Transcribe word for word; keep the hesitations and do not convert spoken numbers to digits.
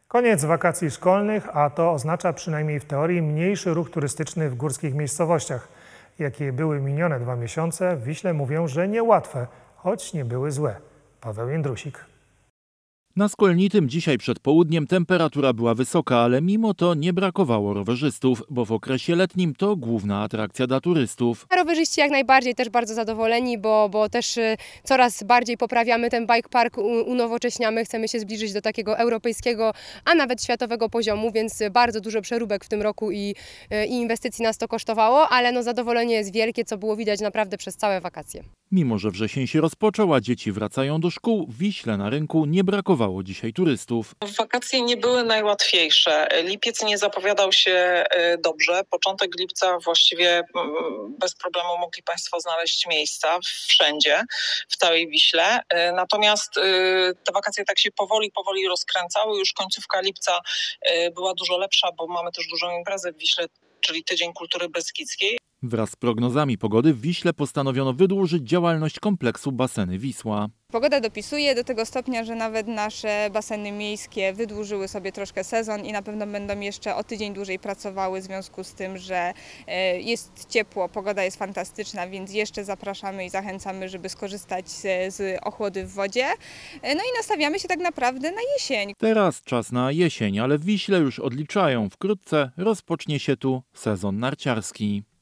Koniec wakacji szkolnych, a to oznacza przynajmniej w teorii mniejszy ruch turystyczny w górskich miejscowościach. Jakie były minione dwa miesiące, w Wiśle mówią, że niełatwe, choć nie były złe. Paweł Jędrusik. Na Skolnitym dzisiaj przed południem temperatura była wysoka, ale mimo to nie brakowało rowerzystów, bo w okresie letnim to główna atrakcja dla turystów. Rowerzyści jak najbardziej też bardzo zadowoleni, bo, bo też y, coraz bardziej poprawiamy ten bike park, u, unowocześniamy, chcemy się zbliżyć do takiego europejskiego, a nawet światowego poziomu, więc bardzo dużo przeróbek w tym roku i, y, i inwestycji nas to kosztowało, ale no zadowolenie jest wielkie, co było widać naprawdę przez całe wakacje. Mimo że wrzesień się rozpoczął, a dzieci wracają do szkół, w Wiśle na rynku nie brakowało dzisiaj turystów. Wakacje nie były najłatwiejsze. Lipiec nie zapowiadał się dobrze. Początek lipca właściwie bez problemu mogli Państwo znaleźć miejsca wszędzie, w całej Wiśle. Natomiast te wakacje tak się powoli, powoli rozkręcały. Już końcówka lipca była dużo lepsza, bo mamy też dużą imprezę w Wiśle, czyli Tydzień Kultury Beskidzkiej. Wraz z prognozami pogody w Wiśle postanowiono wydłużyć działalność kompleksu Baseny Wisła. Pogoda dopisuje do tego stopnia, że nawet nasze baseny miejskie wydłużyły sobie troszkę sezon i na pewno będą jeszcze o tydzień dłużej pracowały w związku z tym, że jest ciepło, pogoda jest fantastyczna, więc jeszcze zapraszamy i zachęcamy, żeby skorzystać z, z ochłody w wodzie. No i nastawiamy się tak naprawdę na jesień. Teraz czas na jesień, ale w Wiśle już odliczają. Wkrótce rozpocznie się tu sezon narciarski.